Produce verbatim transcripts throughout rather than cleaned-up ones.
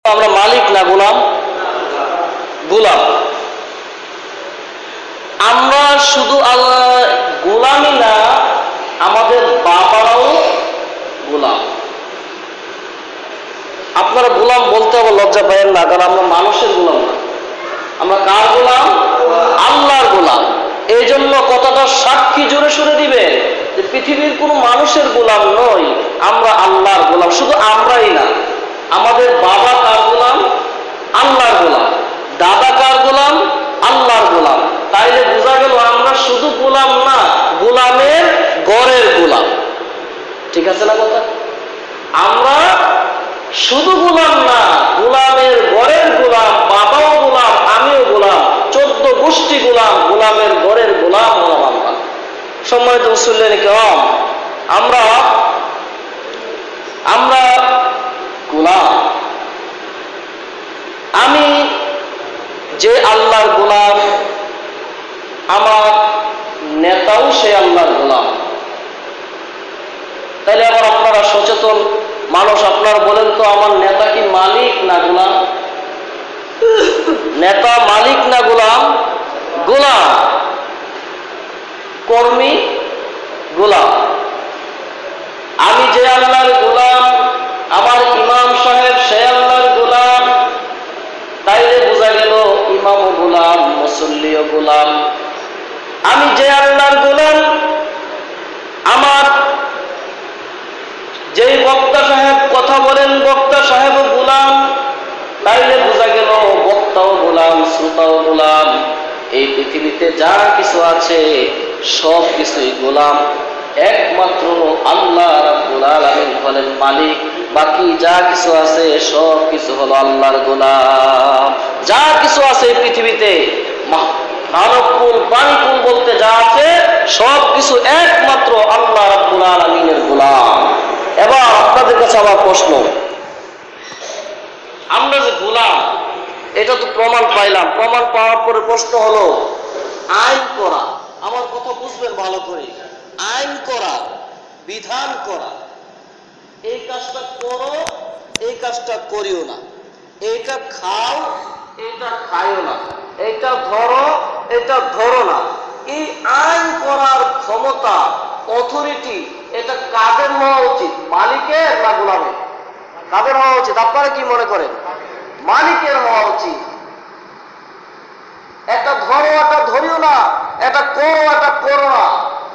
আমরা মালিক না গোলাম? গোলাম। আমরা শুধু আল্লাহ গোলামই না, আমাদের বাবারাও গোলাম। আপনারা গোলাম বলতে আবার লজ্জা পাইয়েন না, কারণ আমরা মানুষের গোলাম না। আমরা কার গোলাম? আল্লাহর গোলাম। এই জন্য কথাটা সাক্ষী জোরে সুরে দিবেন যে পৃথিবীর কোন মানুষের গোলাম নই, আমরা আল্লাহর গোলাম। শুধু আমরাই না, আমাদের বাবা কার গোলাম? আল্লাহর গোলাম। দাদা কার গোলাম? আল্লাহর গোলাম। তাইলে বোঝা গেল আমরা শুধু গোলাম না, গোলামের গড়ের গোলাম। ঠিক আছে না কথা? আমরা শুধু গোলাম না, গোলামের গড়ের গোলাম। বাবাও গোলাম, আমিও গোলাম, চোদ্দ গোষ্ঠী গোলাম, গোলামের গড়ের গোলাম হলাম আমরা। সম্মানিত মুসল্লিন কিরাম, আমরা আমরা গোলাম। আমি যে আল্লাহর গোলাম, আমার নেতাও সে আল্লাহর গোলাম। তাইলে আবার আপনারা সচেতন মানুষ, আপনারা বলেন তো আমার নেতা কি মালিক না গোলাম? নেতা মালিক না গোলাম? গোলাম। কর্মী গোলাম। আমি যে আল্লাহর গোলাম, আমার ইমাম সাহেব সে আল্লাহর গোলাম। তাইলে বোঝা গেল ইমামও গোলাম, মুসল্লিও গোলাম। আমি যে আল্লাহর গোলাম, আমার যেই বক্তা সাহেব কথা বলেন বক্তা সাহেবও গোলাম। তাইলে বোঝা গেল বক্তাও গোলাম, শ্রোতাও গোলাম। এই পৃথিবীতে যা কিছু আছে সব কিছুই গোলাম। একমাত্র আল্লাহ রাব্বুল আলামিন হলেন মালিক। বাকি যা কিছু আছে সব কিছু হলো আল্লাহর গোলাম। যা কিছু আছে এই পৃথিবীতে, মানবকুল প্রাণীকুল বলতে যা আছে সব কিছু একমাত্র আল্লাহ রাব্বুল আলামিনের গোলাম। এবার আপনাদের কাছে আমার প্রশ্ন, আমরা যে গোলাম এটা তো প্রমাণ পাইলাম। প্রমাণ পাওয়ার পরে প্রশ্ন হলো আইন করা। আমার কথা বুঝবেন ভালো করে। আইন করা, বিধান করা, এই কাজটা করো, এই কাজটা করিও না, এইটা খাও, এটা খাইও না, এটা ধরো, এটা ধরো না। এই আইন করার ক্ষমতা, অথরিটি, এটা কাদের হওয়া উচিত? মালিকের না গোলামের? কাদের হওয়া উচিত? আপনারা কি মনে করেন? মালিকের হওয়া উচিত। এটা ধরো, এটা ধরিও না, এটা করো, এটা করো না।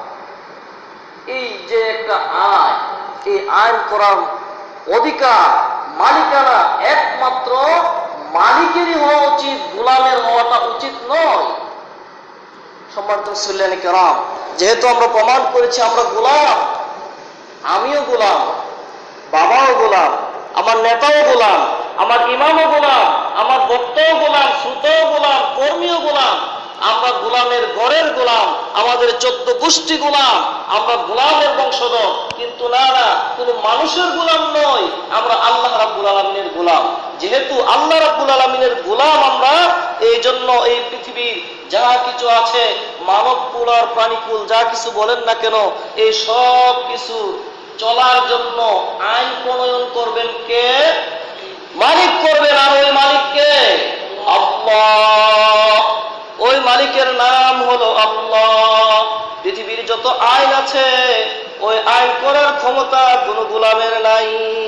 এই যে একটা আইন, এই আইন করার অধিকার, মালিকানা একমাত্র মালিকেরই হওয়া উচিত, গোলামের হওয়াটা উচিত নয়। সম্মানিত মুসল্লিয়ানে কেরাম, যেহেতু আমরা প্রমাণ করেছি আমরা গোলাম, আমিও গোলাম, বাবাও গোলাম, আমার নেতাও গোলাম, আমার ইমামও গোলাম, আমার বক্তাও গোলাম, শ্রোতাও গোলাম, কর্মীও গোলাম। আমরা গোলামের ঘরের গোলাম, আমাদের চোদ্দ গোষ্ঠী গোলাম, আমরা গোলামের বংশধর। কিন্তু না না, কোন মানুষের গোলাম নয়, আমরা আল্লাহ রাব্বুল আলামিনের গোলাম। যেহেতু আল্লাহ রাব্বুল আলামিনের গোলাম আমরা, এই জন্য এই পৃথিবীর যা কিছু আছে, মানবকুল আর প্রাণীকুল যা কিছু বলেন না কেন, এই সব কিছু চলার জন্য আইন প্রণয়ন করবেন কে? মালিক করবেন। আর ওই মালিককে আল্লাহ, ওই মালিকের নাম হলো আল্লাহ। পৃথিবীর যত আইন আছে ওই আইন করার ক্ষমতা কোন গোলামের নাই।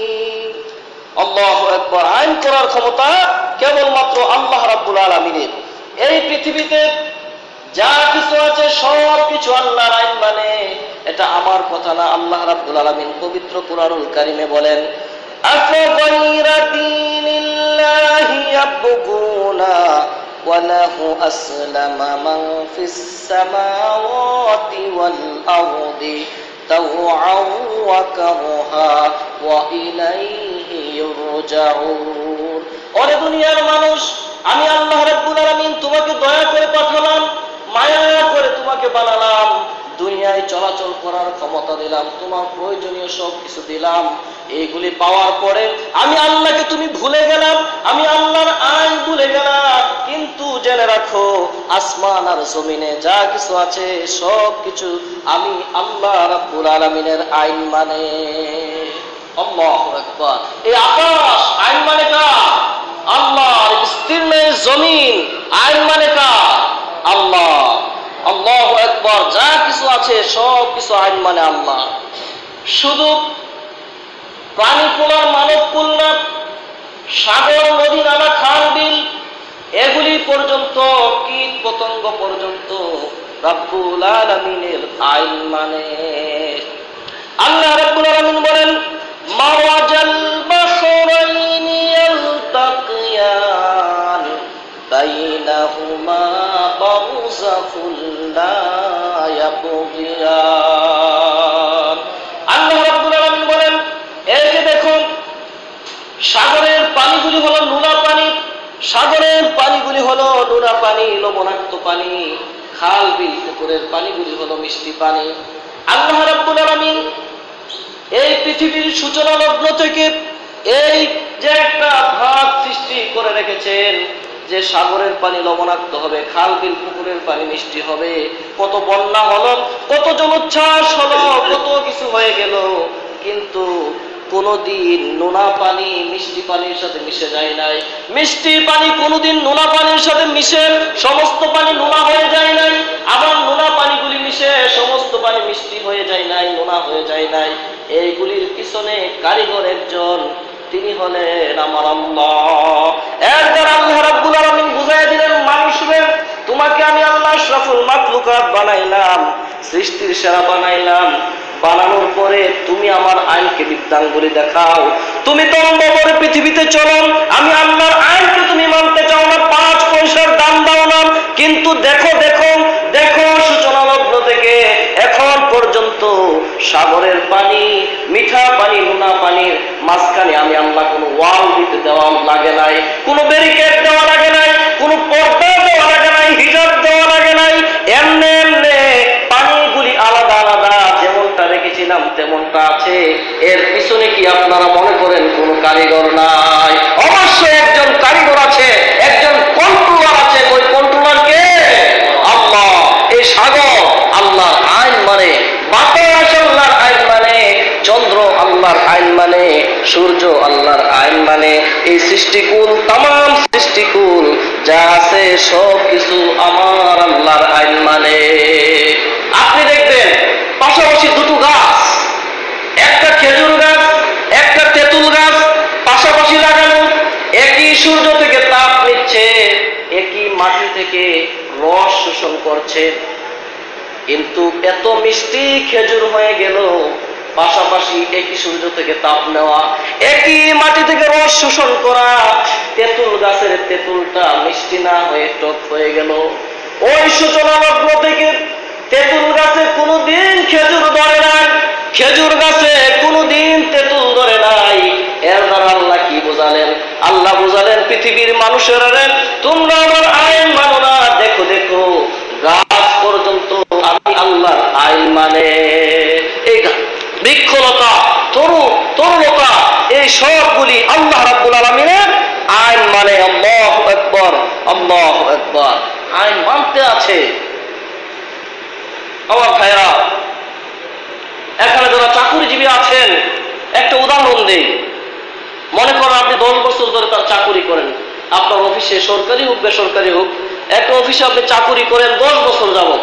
আল্লাহু আকবার। আইন করার ক্ষমতা কেবলমাত্র আল্লাহ রাব্বুল আলামিনের। এই পৃথিবীতে যা কিছু আছে সব কিছু আল্লাহর আইন মানে, এটা আমার কথা না। আল্লাহ রাব্বুল আলামিন পবিত্র কুরআনুল কারীমে বলেন, আফগায়রা দীনিল্লাহি ইয়াবগুনা ওয়া লাহু আসলামা মান ফিস সামাওয়াতি ওয়াল আরদি তাওআন ওয়া কারহা ওয়া ইলাইহি ইউরজাউন। ওরে দুনিয়ার মানুষ, আমি আল্লাহ রাব্বুল আলামিন তোমাকে দয়া করে পাঠালাম, মায়া করে তোমাকে বানালাম, দুনিয়ায় চলাচল করার ক্ষমতা দিলাম, তোমার প্রয়োজনীয় সব কিছু দিলাম। এইগুলি পাওয়ার পরে আমি আল্লাহকে তুমি ভুলে গেলাম, আমি আল্লাহর আইন ভুলে গেলাম। কিন্তু জেনে রাখো, আসমান আর জমিনে যা কিছু আছে সব কিছু আমি আল্লাহ রাব্বুল আলামিনের আইন মানে। আল্লাহু আকবার। এই আকাশ আইন মানে কার? জমিন আইন মানে কার? আল্লাহ। আল্লাহু আকবার। যা কিছু আছে সব কিছু আইন মানে আল্লাহ। শুধু প্রাণী কুলার মানব কুল না, সাগর নদী নালা খাল বিল এগুলি পর্যন্ত, কীট পতঙ্গ পর্যন্ত রব্বুল আলামিনের আইন মানে। আল্লাহ রব্বুল আলামিন বলেন মাওয়াজাল বাহরাইনি ইয়ালতাকিয়ান বাইনাহুমা বারযাখুল লা ইয়াবগিয়ান। আল্লাহ রব্বুল আলামিন বলেন এই যে দেখুন সাগরের পানিগুলি হলো নোনা পানি, সাগরের পানিগুলি হলো নোনা পানি, লবণাক্ত পানি, খাল বিল পুকুরের পানিগুলি হলো মিষ্টি পানি। আল্লাহ রাব্বুল আলামিন এই পৃথিবীর সূচনা লগ্ন থেকে এই যে একটা ভাগ সৃষ্টি করে রেখেছেন যে সাগরের পানি লবণাক্ত হবে, খাল বিল পুকুরের পানি মিষ্টি হবে, কত বন্যা হলো, কত জলোচ্ছ্বাস হলো, কত কিছু হয়ে গেল, কিন্তু কোনদিন নোনা পানি মিষ্টি পানির সাথে মিশে যায় নাই, মিষ্টি পানি কোনদিন নোনা পানির সাথে মিশে সমস্ত পানি নোনা হয়ে যায় নাই, আবার নোনা পানিগুলি মিশে সমস্ত পানি মিষ্টি হয়ে যায় নাই, নোনা হয়ে যায় নাই। এইগুলির পিছনে কারিগর একজন, তিনি হলেন আমার আল্লাহ। একবার আল্লাহ রাব্বুল আলামিন বুঝাইয়া দিলেন মানুষরে, তোমাকে আমি আল্লাহ আশরাফুল মাখলুকাত বানাইলাম, সৃষ্টির সেরা বানাইলাম, বানানোর পরে তুমি আমার আইনকে বিদ্যাঙ্গুলি দেখাও, তুমি তম্বরে পৃথিবীতে চলো, আমি আল্লাহর আইনকে তুমি মানতে চাও না, পাঁচ পয়সার দাম দাও না, কিন্তু দেখো দেখো দেখো সূচনা লগ্ন থেকে এখন পর্যন্ত সাগরের পানি, মিঠা পানি, নোনা পানির মাঝখানে আমি আল্লাহ কোনো ওয়াল দিতে দেওয়া লাগে নাই, কোনো ব্যারিকেড দেওয়া লাগে নাই, কোনো পর্দা দেওয়া লাগে নাই, হিজাব দেওয়া লাগে নাই, এমনি এমনি পানিগুলি আলাদা আলাদা যেমনটা রেখেছিলাম তেমনটা আছে। এর পিছনে কি আপনারা মনে করেন কোন কারিগর নাই? অবশ্যই একজন কারিগর আছে, একজন কন্ট্রোলার আছে। ওই কন্ট্রোলার কে? আল্লাহ। এই সাগর আল্লাহর আইন মানে, বাতাস আল্লাহর আইন মানে, চন্দ্র আল্লাহর আইন মানে, সূর্য আল্লাহর আইন মানে, এই সৃষ্টিকুল তামাম সৃষ্টিকুল যা আছে সব কিছু আমার আল্লাহর আইন মানে। আপনি দেখবেন পাশাপাশি দুটো গাছ, একটা খেজুর গাছ একটা তেঁতুল গাছ পাশাপাশি লাগানো, একই সূর্য থেকে তাপ নিচ্ছে, একই মাটি থেকে রস শোষণ করছে, কিন্তু এত মিষ্টি খেজুর হয়ে গেল পাশাপাশি একই সূর্য থেকে তাপ নেওয়া, একই মাটি থেকে রস শোষণ করা, তেঁতুল গাছের তেঁতুলটা মিষ্টি না হয়ে টক হয়ে গেল। ওই সূচনা লগ্ন থেকে তেঁতুল গাছে কোনোদিন খেজুর ধরে নাই, খেজুর গাছে কোনোদিন তেঁতুল ধরে নাই। এর দ্বারা আল্লাহ কি বোঝালেন? আল্লাহ বোঝালেন পৃথিবীর মানুষেরা, তোমরা আমার আইন মানো না, দেখো দেখো গাছ পর্যন্ত আমি আল্লাহর আইন মানে। এই বৃক্ষলতা, তরু তরুলতা, এই সবগুলি আল্লাহ রাব্বুল আলামিনের আইন মানে। আল্লাহু আকবার, আল্লাহু আকবার। আইন মানতে আছে। আমার ভাইরা, এখানে যারা চাকুরিজীবী আছেন, একটা উদাহরণ দেই। মনে করেন আপনি দশ বছর ধরে তার চাকুরি করেন, আপনার অফিসে সরকারি হোক বেসরকারি হোক, একটা অফিসে আপনি চাকুরি করেন দশ বছর যাবত।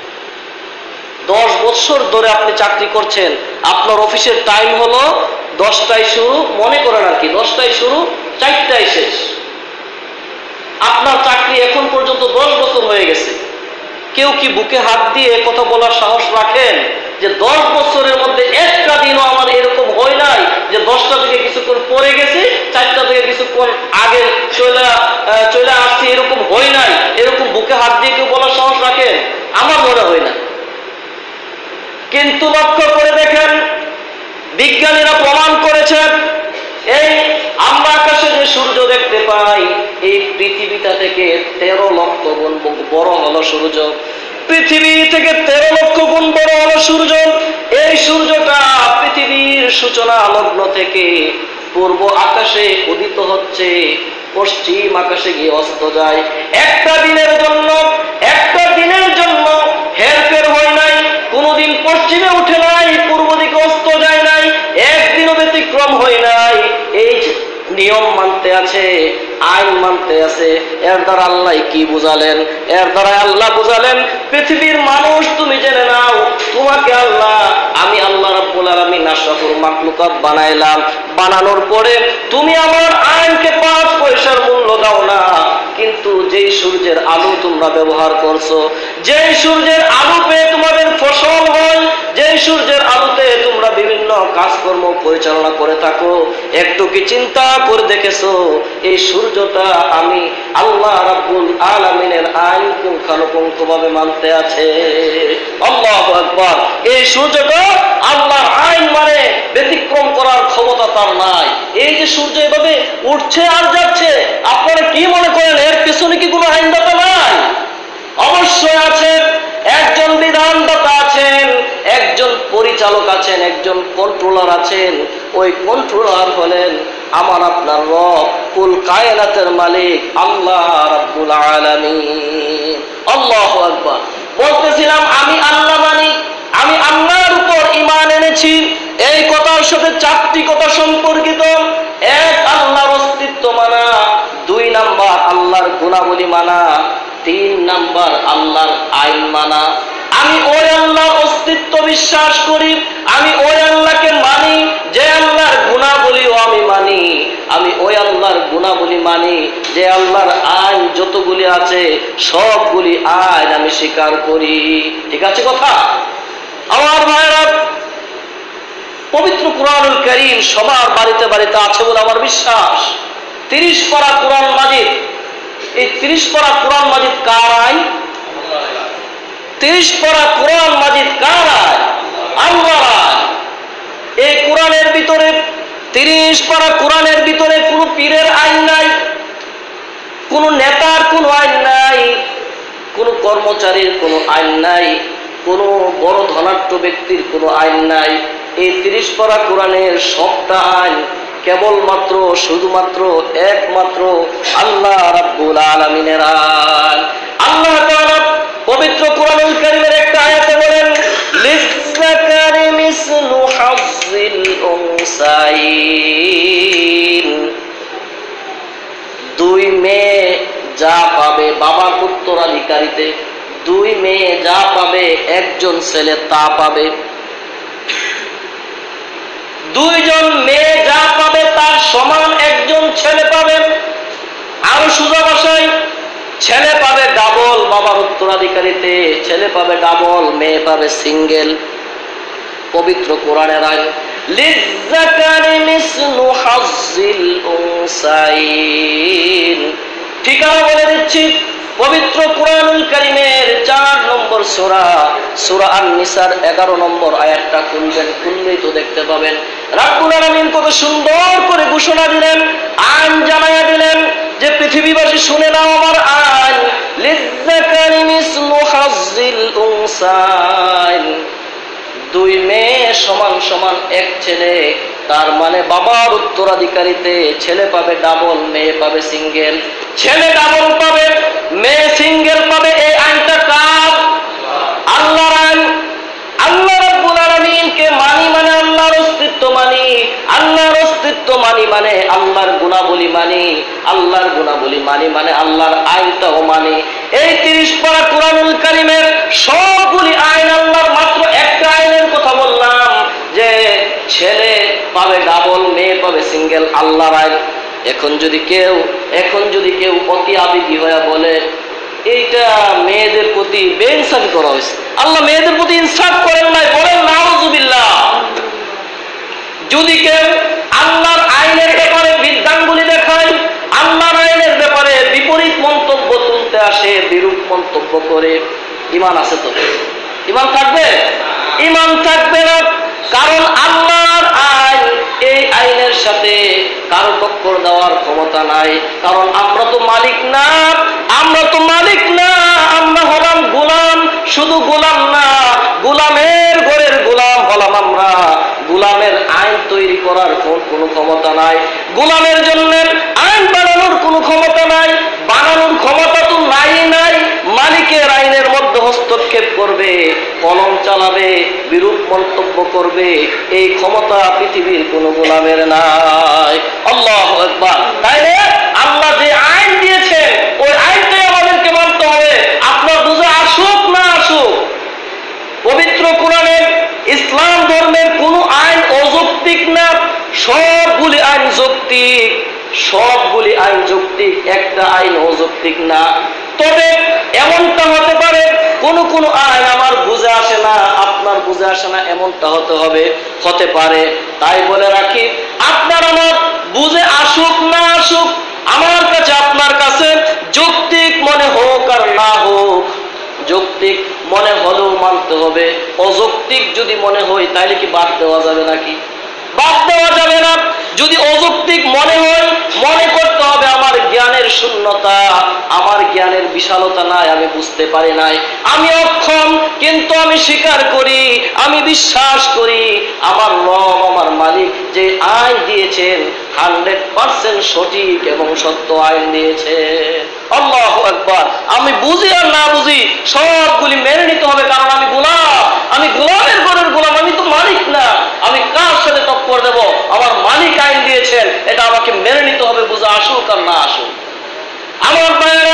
দশ বছর ধরে আপনি চাকরি করছেন, আপনার অফিসের টাইম হলো দশটায় শুরু, মনে করেন আর কি দশটায় শুরু, চারটায় শেষ। আপনার চাকরি এখন পর্যন্ত দশ বছর হয়ে গেছে। কেউ কি বুকে হাত দিয়ে কথা বলার সাহস রাখেন যে দশ বছরের মধ্যে একটা দিনও আমার এরকম হয় নাই যে দশটা থেকে কিছুক্ষণ পরে গেছি, চারটা থেকে কিছুক্ষণ আগে চলে চলে আসছি, এরকম হয় নাই? এরকম বুকে হাত দিয়ে কেউ বলার সাহস রাখেন? আমার মনে হয় না। কিন্তু লক্ষ্য করে দেখেন, বিজ্ঞানীরা প্রমাণ করেছেন এই আমরা আকাশে যে সূর্য দেখতে পাই, এই পৃথিবীটা থেকে তেরো লক্ষ গুণ বড় হলো সূর্য। পৃথিবী থেকে তেরো লক্ষ গুণ বড় হলো সূর্য। এই সূর্যটা পৃথিবীর সূচনা লগ্ন থেকে পূর্ব আকাশে উদিত হচ্ছে, পশ্চিম আকাশে গিয়ে অস্ত যায়। একটা দিনের জন্য একটা দিনের জন্য হেরফের হয় নাই, কোনদিন পশ্চিমে উঠে নাই, পূর্ব দিকে অস্ত যায় নাই, একদিনও ব্যতিক্রম হয় নাই। এই নিয়ম মানতে আছে, আইন মানতে আছে। এর দ্বারা আল্লাহ কি বুঝালেন? এর দ্বারা আল্লাহ বুঝালেন, পৃথিবীর মানুষ তুমি জেনে নাও, তোমাকে আল্লাহ, আমি আল্লাহ রাব্বুল আলামিন আশরাফুল মাখলুকাত বানাইলাম। বানানোর পরে তুমি আমার আইনকে পাঁচ পয়সার মূল্য দাও না, কিন্তু যেই সূর্যের আলো তোমরা ব্যবহার করছো, যেই সূর্যের আলো পেয়ে তোমাদের ফসল হয়, যেই সূর্যের আলোতে তোমরা বিভিন্ন কাজকর্ম পরিচালনা করে থাকো, একটু কি চিন্তা করে দেখেছো এই সূর্যটা আমি আল্লাহ রাব্বুল আলামিনের আইন পুঙ্খানুপুঙ্খভাবে মানতে আছে? আল্লাহু আকবার। এই সূর্যটা আল্লাহর আইন মানে ব্যতিক্রম করার ক্ষমতা তার নাই। এই যে সূর্য এভাবে উঠছে আর যাচ্ছে, আপনারা কি মনে করেন এর পিছনে কি কোনো আইনদাতা নাই? অবশ্যই আছে। একজন বিধানদাতা আছেন, একজন পরিচালক আছেন, একজন কন্ট্রোলার আছেন। ওই কন্ট্রোলার হলেন আমার আপনার রব, কুল কায়নাতের মালিক আল্লাহ রাব্বুল আলামিন। আল্লাহু আকবার। বলতেছিলাম আমি আল্লাহ মানি, আমি আল্লাহর উপর ঈমান এনেছি। এই কথার সাথে চারটি কথা সম্পর্কিত। এক, আল্লাহর অস্তিত্ব মানা। দুই নাম্বার, আল্লাহর গুণাবলী মানা। তিন নাম্বার, আল্লাহর আইন মানা। আমি ওই আল্লাহর অস্তিত্ব বিশ্বাস করি, আমি ওই আল্লাহকে মানি যে আল্লাহর গুণাবলীও আমি মানি, আমি ওই আল্লাহর গুণাবলী মানি যে আল্লাহর আইন যতগুলি আছে সবগুলি আইন আমি স্বীকার করি। ঠিক আছে কথা? আমার ভাইরা, পবিত্র কুরআনুল কারীম সবার বাড়িতে বাড়িতে আছে বলে আমার বিশ্বাস। তিরিশ পারা কুরআন মাজিদ, এই তিরিশ পারা কুরআন মাজিদ কার আইন? তিরিশ পারা কুরআন মাজিদ কার আইন? আল্লাহর আইন। এই কুরআনের ভিতরে, তিরিশ পারা কুরআনের ভিতরে কোনো পীরের আইন নাই, কোনো নেতার কোনো আইন নাই, কোনো কর্মচারীর কোনো আইন নাই, কোনো বড় ধনাঢ্য ব্যক্তির কোনো আইন নাই। এই তিরিশ পারা কোরআনের সবটা আইন কেবলমাত্র শুধুমাত্র একমাত্র আল্লাহ রাব্বুল আলামিনের আইন। আল্লাহ তাআলা পবিত্র কুরআনুল কারীমের একটা আয়াতে বলেন, লিযযাকারি মিসলু হাজ্জিল উনসাইন। দুই মেয়ে যা পাবে বাবার উত্তরাধিকারীতে, দুই মেয়ে যা পাবে একজন ছেলে তা পাবে। দুইজন মেয়ে যা পাবে তার সমান একজন ছেলে পাবে। আরো সোজা ভাষায়, ছেলে পাবে ডাবল বাবার উত্তরাধিকারীতে, ছেলে পাবে ডাবল, মেয়ে পাবে সিঙ্গেল। পবিত্র কোরআনের আইন, লিযযাকারি মিসলু হাজ্জিল উনসাইন। ঠিকানা বলে দিচ্ছি, পবিত্র কুরআনুল কারীমের চার নম্বর সূরা, সূরা আন-নিসার এগারো নম্বর আয়াতটা খুলবেন, খুললেই তো দেখতে পাবেন রাব্বুল আলামিন কত সুন্দর করে ঘোষণা দিলেন, আইন জানাইয়া দিলেন যে পৃথিবীবাসী শুনে নাও আমার আইন। লিযযাকারি মিসলু হাজ্জিল উনসাইন। দুই মেয়ে সমান সমান এক ছেলে, তার মানে বাবার উত্তরাধিকারীতে ছেলে পাবে ডাবল, মেয়ে পাবে সিঙ্গেল। ছেলে ডাবল পাবে, মেয়ে সিঙ্গেল পাবে। এই আইনটা কার? আল্লাহর আইন। আল্লাহ রাব্বুল আলামিনকে মানি মানে আল্লাহর অস্তিত্ব মানি, আল্লাহর অস্তিত্ব মানি মানে আল্লাহর গুণাবলী মানি, আল্লাহর গুণাবলী মানি মানে আল্লাহর আইনটাও মানি। এই তিরিশ পারা কুরআনুল কারীমের সবগুলি আইন আল্লাহর, মাত্র একটা আইনের কথা বললাম যে ছেলে পাবে ডাবল, মেয়ে পাবে সিঙ্গেল, আল্লাহর আইন। এখন যদি কেউ এখন যদি কেউ অতি আবেগী হয়ে বলে এইটা মেয়েদের প্রতি বেইনসাফি করা হয়েছে, আল্লাহ মেয়েদের প্রতি ইনসাফ করেন নাই, বলেন নাউযুবিল্লাহ। যদি কেউ আল্লাহর আইনের ব্যাপারে বৃদ্ধাঙ্গুলি দেখায়, আল্লাহর আইনের ব্যাপারে বিপরীত মন্তব্য তুলতে আসে, বিরূপ মন্তব্য করে, ঈমান আছে তো? ঈমান থাকবে? ঈমান থাকবে না। কারণ আল্লাহর আইন, এই আইনের সাথে কারো টক্কর দেওয়ার ক্ষমতা নাই। কারণ আমরা তো মালিক না, আমরা তো মালিক না, আমরা হলাম গোলাম। শুধু গোলাম না, গোলামের ঘরের গোলাম হলাম আমরা। গোলামের আইন তৈরি করার কোনো ক্ষমতা নাই, গোলামের জন্য আইন বানানোর কোনো ক্ষমতা নাই, বানানোর ক্ষমতা তো নাই নাই। মালিকের আইনের মধ্যে হস্তক্ষেপ করবে, কলম চালাবে, বিরূপ মন্তব্য করবে, এই ক্ষমতা পৃথিবীর কোন গোলামের নাই। আল্লাহু আকবার। তাইলে আল্লাহ যে আইন দিয়েছেন ওই আইনটাই আমাদেরকে মানতে হবে, আপনার বুঝে আসুক না আসুক। পবিত্র কোরআনের ইসলাম ধর্মের কোন আইন অযৌক্তিক না, সবগুলি আইন যৌক্তিক, সবগুলি আইন যৌক্তিক, একটা আইন অযৌক্তিক না। তবে এমনটা হতে পারে কোন কোন আইন আমার বুঝে আসে না, আপনার বুঝে আসে না, এমনটা হতে হবে হতে পারে। তাই বলে রাখি, আপনার আমার বুঝে আসুক না আসুক, আমার কাছে আপনার কাছে যৌক্তিক মনে হোক আর না হোক, যৌক্তিক মনে হলেও মানতে হবে। অযৌক্তিক যদি মনে হয় তাহলে কি বাদ দেওয়া যাবে নাকি? বাদ দেওয়া যাবে না। যদি অযৌক্তিক মনে হয়, মনে করতে হবে আমার জ্ঞানের শূন্যতা, আমার জ্ঞানের বিশালতা নাই, আমি বুঝতে পারি নাই, আমি অক্ষম, কিন্তু আমি স্বীকার করি, আমি বিশ্বাস করি আমার রব, আমার মালিক যে আইন দিয়েছেন হান্ড্রেড পার্সেন্ট সঠিক এবং সত্য আইন দিয়েছে। আল্লাহু আকবার। আমি বুঝি আর না বুঝি সবগুলি মেনে নিতে হবে, কারণ আমি গোলাম, আমি গোলামের ঘরের গোলাম, আমি তো মালিক না। আমি কার সাথে টক্কর দেব? আমার মালিক আইন দিয়েছেন, এটা আমাকে মেনে নিতে হবে, বুঝে আসুক আর না আসুক। আমার ভাইয়েরা,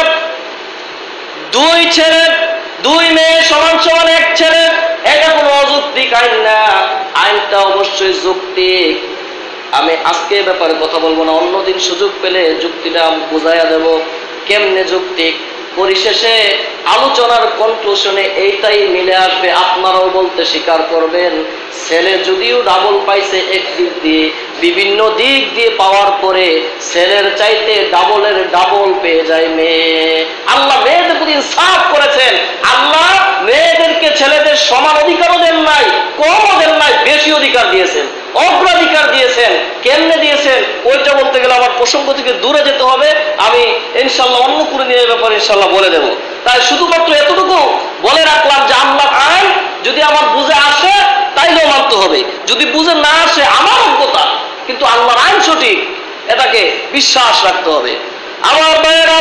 দুই ছেলে দুই মেয়ে সমান সমান এক ছেলে, এটা কোনো অযৌক্তিক আইন না, আইনটা অবশ্যই যৌক্তিক। আমি আজকে ব্যাপারে কথা বলবো না, অন্যদিন সুযোগ পেলে যুক্তিটা বুঝাইয়া দেব কেমনে যৌক্তিক। পরিশেষে আলোচনার কনক্লুশনে এইটাই মিলে আসবে, আপনারাও বলতে স্বীকার করবেন, ছেলে যদিও ডাবল পাইছে এক দিক দিয়ে, বিভিন্ন দিক দিয়ে পাওয়ার পরে ছেলের চাইতে ডাবলের ডাবল পেয়ে যায় মেয়ে। আল্লাহ মেয়েদের প্রতি ইনসাফ করেছেন, আল্লাহ মেয়েদেরকে ছেলেদের সমান অধিকারও দেন নাই, কমও দেন নাই, বেশি অধিকার দিয়েছেন, অগ্রাধিকার দিয়েছেন। কেমনে দিয়েছেন ওইটা বলতে গেলে আমার প্রসঙ্গ থেকে দূরে যেতে হবে, আমি ইনশাল্লাহ অন্য করে নিয়ে ব্যাপারে ইনশাল্লাহ বলে দেব। তাই শুধুমাত্র এতটুকু বলে রাখলাম যে আল্লাহর আইন যদি আমার বুঝে আসে তাইলেও মানতে হবে, যদি বুঝে না আসে আমার অজ্ঞতা, কিন্তু আল্লাহর আইন সঠিক, এটাকে বিশ্বাস রাখতে হবে। আমার ভাইয়েরা,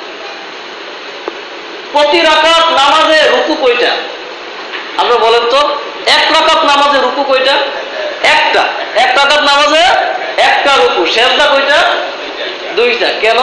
প্রতি রাকাত নামাজে রুকু কয়টা? আপনারা বলেন তো, এক রাকাত নামাজে রুকু কয়টা? একটা। এক রাকাত নামাজে একটা রুকু। সেজদা কয়টা? দুইটা। কেন?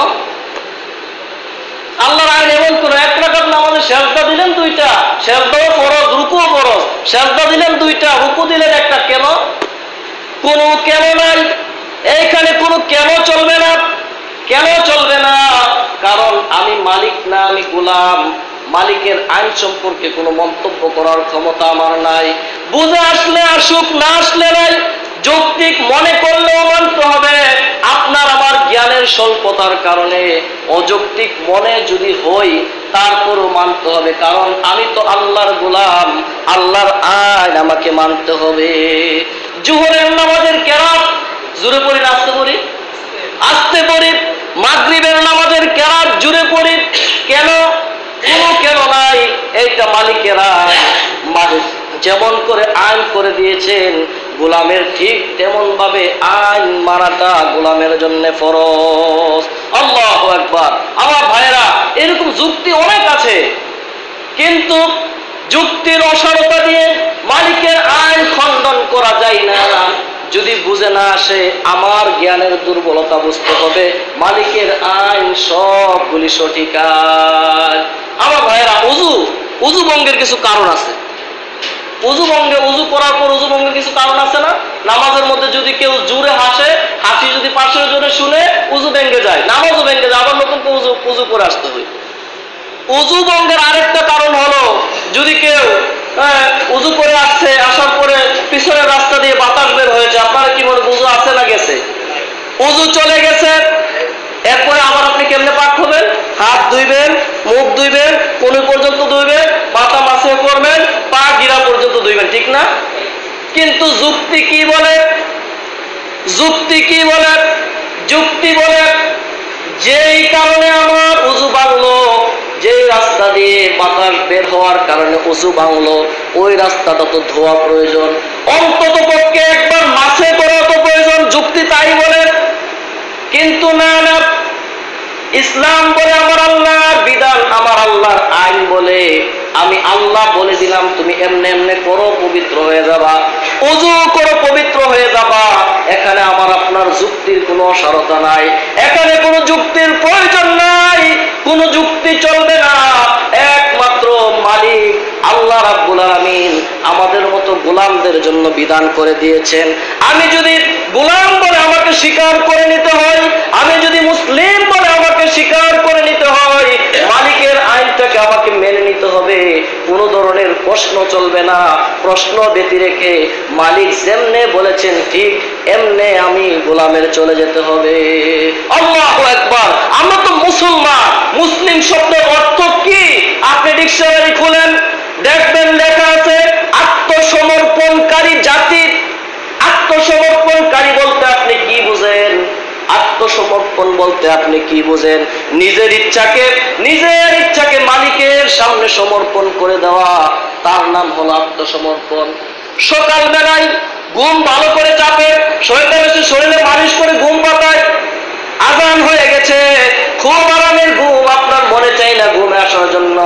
আল্লাহর আইন এমন কোন, এক রাকাত নামাজে সেজদা দিলেন দুইটা, সেজদাও ফরজ, রুকুও ফরজ, সেজদা দিলেন দুইটা, রুকু দিলেন একটা। কেন? কোন কেন নাই, এইখানে কোনো কেন চলবে না। কেন চলবে না? কারণ আমি মালিক না, আমি গোলাম। মালিকের আইন সম্পর্কে কোনো মন্তব্য করার ক্ষমতা আমার নাই। বুঝে আসলে আসুক, না আসলে নাই। যৌক্তিক মনে করলেও মানতে হবে, আপনার আমার জ্ঞানের স্বল্পতার কারণে অযৌক্তিক মনে যদি হই তারপরও মানতে হবে, কারণ আমি তো আল্লাহর গোলাম, আল্লাহর আইন আমাকে মানতে হবে। জোহরের নামাজের কেরাত জোরে পড়ি না আস্তে পড়ি? আস্তে পড়ি। মাগরিবের নামাজের কেরাত জোরে পড়ি। কেন? কোনো কেন নাই, এইটা মালিকের আইন। যেমন করে আইন করে দিয়েছেন গোলামের, ঠিক তেমন ভাবে আইন মানাটা গোলামের জন্য ফরজ। আল্লাহু আকবার। আমার ভাইরা, এরকম যুক্তি অনেক আছে, কিন্তু যুক্তির অসারতা দিয়ে মালিকের আইন খণ্ডন করা যায় না। যদি বুঝে না আসে, আমার জ্ঞানের দুর্বলতা বুঝতে হবে, মালিকের আইন সবগুলি সঠিক আইন। আমার ভাইয়েরা, উজু উজু ভঙ্গের কিছু কারণ আছে। উজু ভঙ্গে, উজু করার পর উজু ভঙ্গের কিছু কারণ আছে না? নামাজের মধ্যে যদি কেউ জোরে হাসে, হাসি যদি পাশের জোরে শুনে, উজু ভেঙে যায়, নামাজও ভেঙে যায়, আবার নতুন উজু উজু করে আসতে হয়। উজু ভঙ্গের আরেকটা কারণ হলো, যদি কেউ উজু করে আসছে, আসার পরে পিছনের রাস্তা দিয়ে বাতাস বের হয়েছে, আপনারা কি মনে উজু আছে না গেছে? উজু চলে গেছে, এরপরে আবার আপনি কেমনে পাক হবেন? হাত ধুইবেন, মুখ ধুইবেন, কোন পর্যন্ত ধুইবেন, মাথা মাসে করবেন, পা গিরা পর্যন্ত ধুইবেন, ঠিক না? কিন্তু যুক্তি কি বলে? যুক্তি কি বলে? যুক্তি বলে যেই কারণে আমার উজু ভাঙলো, যেই রাস্তা দিয়ে বাতাস বের হওয়ার কারণে উজু ভাঙলো, ওই রাস্তাটা তো ধোয়া প্রয়োজন, অন্তত পক্ষে একবার মাসে করা তো প্রয়োজন। যুক্তি তাই বলে। কিন্তু না না, ইসলাম বলে, আমার আল্লাহর বিধান, আমার আল্লাহর আইন বলে আমি আল্লাহ বলে দিলাম তুমি এমনে এমনে করো, পবিত্র হয়ে যাবা, ওযু করো, পবিত্র হয়ে যাবা। এখানে আমার আপনার যুক্তির কোনো অসারতা নাই, এখানে কোনো যুক্তির প্রয়োজন নাই, কোনো যুক্তি চলবে না। একমাত্র মালিক আল্লাহ রাব্বুল আলামিন আমাদের মতো গোলামদের জন্য বিধান করে দিয়েছেন। আমি যদি গোলাম বলে আমাকে স্বীকার করে নিতে হয়, আমি যদি মুসলিম বলে আমাকে স্বীকার করে নিতে হয়, মালিকের আইনটাকে আমাকে মেনে নিতে হবে, কোনো ধরনের প্রশ্ন চলবে না। প্রশ্ন ব্যতি রেখে মালিক যেমনে বলেছেন ঠিক এমনে আমি গোলামের চলে যেতে হবে। আল্লাহু আকবার। আমরা তো মুসলমান। মুসলিম শব্দের অর্থ কি? আপনি ডিকশনারি খুলেন, দেখবেন লেখা আছে আত্মসমর্পণকারী জাতি। আত্মসমর্পণকারী বলতে আপনি কি বুঝেন? আত্মসমর্পণ বলতে আপনি কি বুঝেন? নিজের ইচ্ছাকে নিজের ইচ্ছাকে মালিকের সামনে সমর্পণ করে দেওয়া, তার নাম হলো আত্মসমর্পণ। সকাল বেলায় ঘুম ভালো করে চাপে, শয়তান এসে শরীরে মালিশ করে ঘুম পাতায়, আজান হয়ে গেছে, খুব আরামের ঘুম, আপনার মনে চাই না ঘুমে আসার জন্য,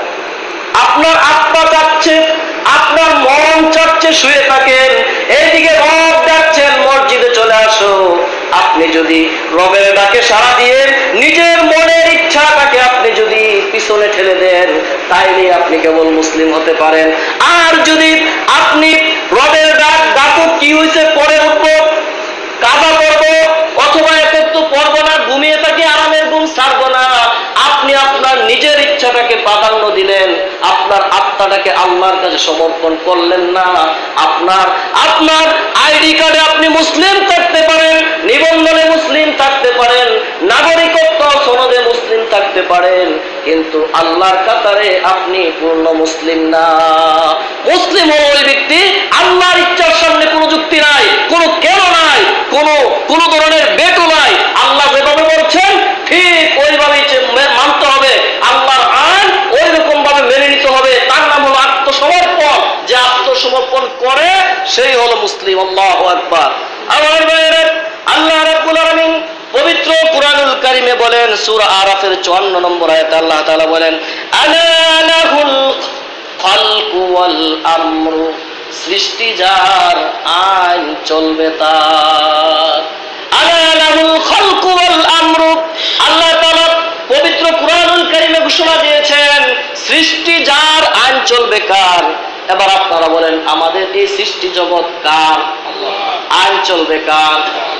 আপনার আত্মা চাচ্ছে, আপনার মন চাচ্ছে শুয়ে থাকেন, এইদিকে রব ডাকছেন মসজিদে চলে আসো। আপনি যদি রবের ডাকে সাড়া দিয়ে নিজের মনের ইচ্ছাটাকে আপনি যদি পিছনে ঠেলে দেন, তাইলে আপনি কেবল মুসলিম হতে পারেন। আর যদি আপনি রবের ডাক ডাকো কি হয়েছে পরে উঠবো, কাজা করবো, অথবা একটু পড়বো না, ঘুমিয়ে থাকি, আরামের ঘুম ছাড়বো না, আপনি আপনার নিজের ইচ্ছাটাকে প্রাধান্য দিলেন, আপনার আত্মাটাকে আল্লাহর কাছে সমর্পণ করলেন না। আপনার আপনার আইডি কার্ডে আপনি মুসলিম থাকতে পারেন, নিবন্ধনে মুসলিম থাকতে পারেন, নাগরিকত্ব সনদে মুসলিম থাকতে পারেন, কিন্তু আল্লাহর কাতারে আপনি পূর্ণ মুসলিম না। মুসলিম হলো ওই ব্যক্তি আল্লাহর ইচ্ছার সামনে কোনো যুক্তি নাই, কোনো কেন নাই, কোনো কোনো ধরনের বেটু নাই। আল্লাহ যেভাবে বলছেন ঠিক ওইভাবেই মানতে হবে, আল্লাহর আইন ওই রকম ভাবে মেনে নিতে হবে। তার নাম হলো আত্মসমর্পণ। যে আত্মসমর্পণ করে সেই হলো মুসলিম। আল্লাহু আকবার। আমার ভাইয়েরা, আল্লাহ রাব্বুল আলামিন পবিত্র কুরআনুল কারীমে বলেন, সূরা আরাফের চুয়ান্ন নম্বর আয়াতে আল্লাহ তাআলা বলেন, আলা লাহুল খালকু ওয়াল আমরু, সৃষ্টি যার, আইন চলবে তার। আলা লাহুল খালকু ওয়াল আমরু, আল্লাহ তাআলা পবিত্র কুরআনুল কারীমে ঘোষণা দিয়েছেন সৃষ্টি যার, আইন চলবে কার। এবার আপনারা বলেন আমাদের এই সৃষ্টি জগৎ কার? আইন চলবে কার?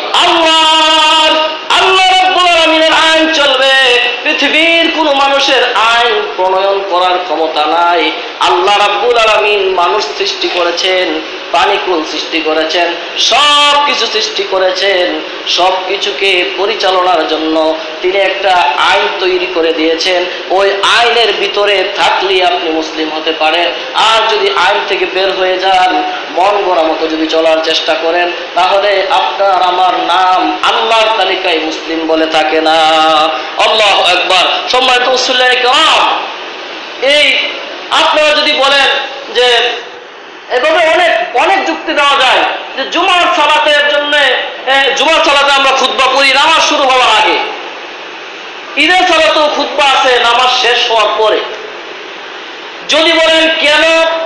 আল্লাহর। আল্লাহ রাব্বুল আলামিনের আইন চলবে। পৃথিবীর কোন মানুষের আইন প্রণয়ন করার ক্ষমতা নাই। আল্লাহ রাব্বুল আলামিন মানুষ সৃষ্টি করেছেন, প্রাণীকুল সৃষ্টি করেছেন, সব কিছু সৃষ্টি করেছেন, সব কিছুকে পরিচালনার জন্য তিনি একটা আইন তৈরি করে দিয়েছেন। ওই আইনের ভিতরে থাকলে আপনি মুসলিম হতে পারেন। আর যদি আইন থেকে বের হয়ে যান, মন গড়া মতো যদি চলার চেষ্টা করেন, তাহলে আপনার আমার নাম আল্লাহর তালিকায় মুসলিম বলে থাকে না। আল্লাহু আকবার। সম্মানিত মুসল্লিয়ানে কেরাম, এই আপনারা যদি বলেন যে এভাবে অনেক অনেক যুক্তি দেওয়া যায় যে জুমার সালাতের জন্য, জুমার সালাতে আমরা খুতবা পড়ি নামাজ শুরু হওয়ার আগে, ঈদের সালাতেও খুতবা আছে নামাজ শেষ হওয়ার পরে। যদি বলেন কেন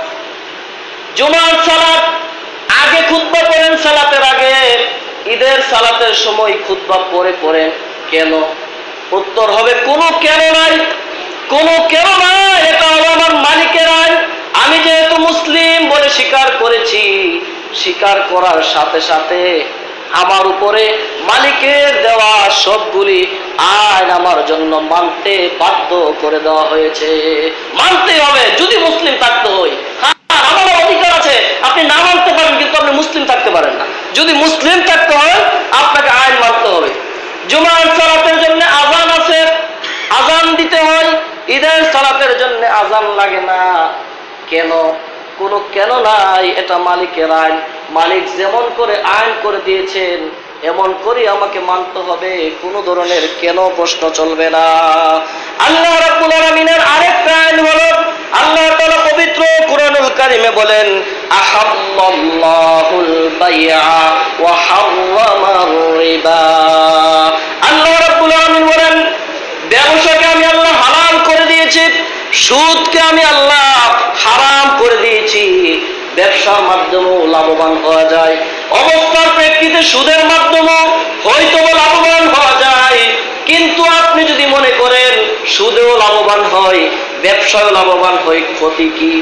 জুমার সালাত আগে খুতবা পড়েন সালাতের আগে, ঈদের সালাতের সময় খুতবা পরে পড়েন কেন? উত্তর হবে কোনো কেন নাই, কোনো কেন নাই। এটা হলো আমার মালিকের আইন। আমি যেহেতু মুসলিম বলে স্বীকার করেছি, স্বীকার করার সাথে সাথে আমার উপরে মালিকের দেওয়া সবগুলি আইন আমার জন্য মানতে বাধ্য করে দেওয়া হয়েছে। মানতে হবে যদি মুসলিম থাকতে হয়। হ্যাঁ, আমার অধিকার আছে, আপনি না মানতে পারেন কিন্তু আপনি মুসলিম থাকতে পারেন না। যদি মুসলিম থাকতে হয় আপনাকে আইন মানতে হবে। জুমার সালাতের জন্য আজান আছে, আজান দিতে হয়। ঈদের সালাতের জন্য আজান লাগে না কেন? কোনো কেন নাই, এটা মালিকের আইন। মালিক যেমন করে আইন করে দিয়েছেন এমন করে আমাকে মানতে হবে, কোনো ধরনের কেন প্রশ্ন চলবে না। আল্লাহ রাব্বুল আলামিনের আরেকটা আইন হলো, আল্লাহ তাআলা পবিত্র কুরআনুল কারীমে বলেন, আহাল্লাল্লাহুল বাইআ ওয়া হাররামার রিবা। আল্লাহ রাব্বুল আলামিন বলেন ব্যবসাকে আমি আল্লাহ হালাল করে দিয়েছি, সুদকে আমি আল্লাহ হারাম করে দিয়েছি। ব্যবসার মাধ্যমেও লাভবান হওয়া যায়, অবস্থার প্রেক্ষিতে সুদের মাধ্যমেও হয়তো লাভবান হওয়া যায়। কিন্তু আপনি যদি মনে করেন সুদেও লাভবান হয়, ব্যবসায়ও লাভবান হয়, ক্ষতি কি?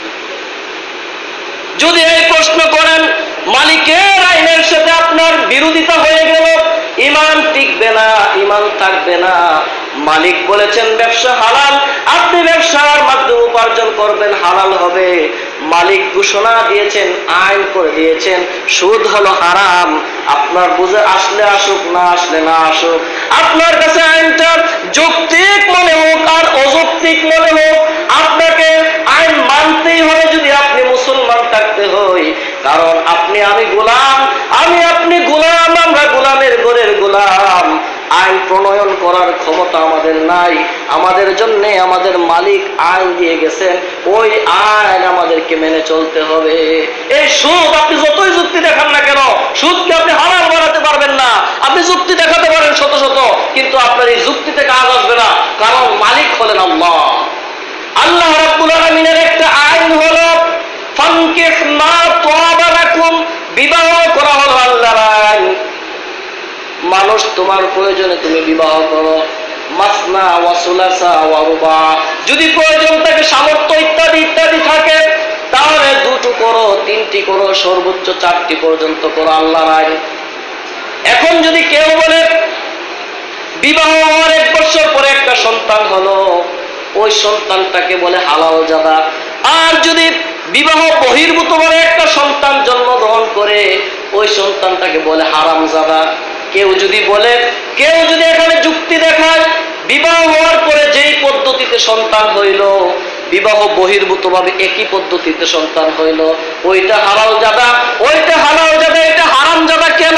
যদি এই প্রশ্ন করেন, মালিকের আইনের সাথে আপনার বিরোধিতা হয়ে গেল, ঈমান টিকবে না, ঈমান থাকবে না। মালিক বলেছেন ব্যবসা হালাল, আপনি ব্যবসার মাধ্যমে উপার্জন করবেন, হালাল হবে। মালিক ঘোষণা দিয়েছেন, আইন করে দিয়েছেন, সুদ হলো হারাম। আপনার বুঝে আসলে আসুক, না আসলে না আসুক, আপনার কাছে আইনটা যৌক্তিক মনে হোক আর অযৌক্তিক মনে হোক, আপনাকে আইন মানতেই হবে যদি আপনি মুসলমান থাকতে হয়। কারণ আপনি আমি গোলাম, আমি আপনি গোলাম, আমরা গোলামের ঘরের গোলাম। আইন প্রণয়ন করার ক্ষমতা আমাদের নাই, আমাদের জন্য আমাদের মালিক আইন দিয়ে গেছেন, ওই আইন আমাদেরকে মেনে চলতে হবে। এই সুদ আপনি যতই যুক্তি দেখান না কেন, সুদকে আপনি হারাম বানাতে পারবেন না। আপনি যুক্তি দেখাতে পারেন শত শত, কিন্তু আপনার এই যুক্তিতে কাজ আসবে না, কারণ মালিক হলেন আল্লাহ। আল্লাহ রাব্বুল আলামিনের একটা আইন হলো ফানকিহ মা তাবা লাকুম, বিবাহ করা হলো আল্লাহর আইন। মানুষ তোমার প্রয়োজনে তুমি বিবাহ করো, মাসনা ওয়া সুলাসা ওয়া রুবা, যদি প্রয়োজন থাকে, সামর্থ্য ইত্যাদি ইত্যাদি থাকে, তাহলে দুটো করো, তিনটি করো, সর্বোচ্চ চারটি পর্যন্ত করো, আল্লাহর আইন। এখন যদি কেউ বলে বিবাহ হওয়ার এক বছর পরে একটা সন্তান হলো, ওই সন্তানটাকে বলে হালাল জাদা। আর যদি বিবাহ বহির্ভূত ভাবে একটা সন্তান জন্মগ্রহণ করে, ওই সন্তানটাকে বলে হারাম জাদা। কেউ যদি বলে, কেউ যদি এখানে যুক্তি দেখায়, বিবাহ হওয়ার পরে যেই পদ্ধতিতে সন্তান হইল, বিবাহ বহির্ভূত ভাবে একই পদ্ধতিতে সন্তান হইল, ওইটা হালাল জাদা, ওইটা হালাল জাদা, এটা হারাম জাদা কেন?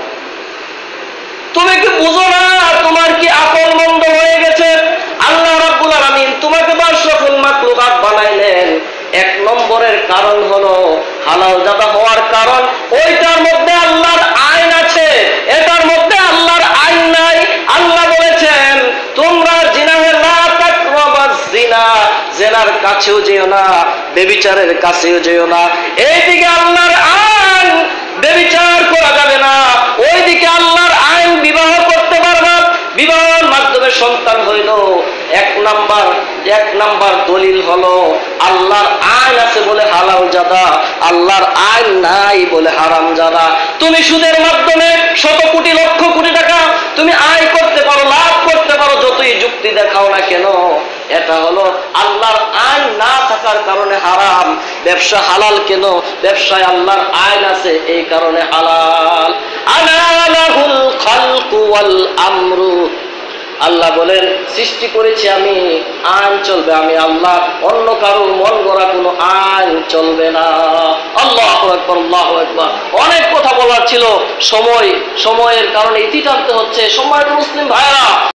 তুমি কি বুঝো না? তোমার কি আকল মন্দ হয়ে গেছে? আল্লাহ রাব্বুল আলামিন তোমাকে আশরাফুল মাখলুকাত বানাইলেন, এক নম্বরের কারণ হলো হালাল জাদা হওয়ার কারণ, ওইটার মধ্যে আল্লাহর আইন আছে, এটার মধ্যে আল্লাহর আইন নাই। আল্লাহ বলেছেন তোমরা জিনাহে লা তাকরাবাস জিনা, জিনার কাছেও যেও না, ব্যভিচারের কাছেও যেও না। এইদিকে আল্লাহর আইন, ব্যভিচার করা যাবে না, ওইদিকে আল্লাহর আইন, বিবাহ করতে পারবে। বিবাহের মাধ্যমে সন্তান হইল, এক নাম্বার এক নাম্বার দলিল হলো আল্লাহর আইন আছে বলে হালাল জাদা, আল্লাহর আইন নাই বলে হারাম জাদা। তুমি সুদের মাধ্যমে শত কোটি লক্ষ কোটি টাকা তুমি আয় করতে পারো, লাভ করতে পারো, যতই যুক্তি দেখাও না কেন, এটা হলো আল্লাহর আইন না থাকার কারণে হারাম। ব্যবসা হালাল কেন? ব্যবসায় আল্লাহর আইন আছে, এই কারণে হালাল। আনা লাহুল খালকু ওয়াল আমরু, আল্লাহ বলেন সৃষ্টি করেছি আমি, আইন চলবে আমি আল্লাহ, অন্য কারোর মন গড়া কোনো আইন চলবে না। আল্লাহু আকবার, আল্লাহু আকবার। অনেক কথা বলার ছিল, সময় সময়ের কারণে ইতি টানতে হচ্ছে। সম্মানিত মুসলিম ভাইরা,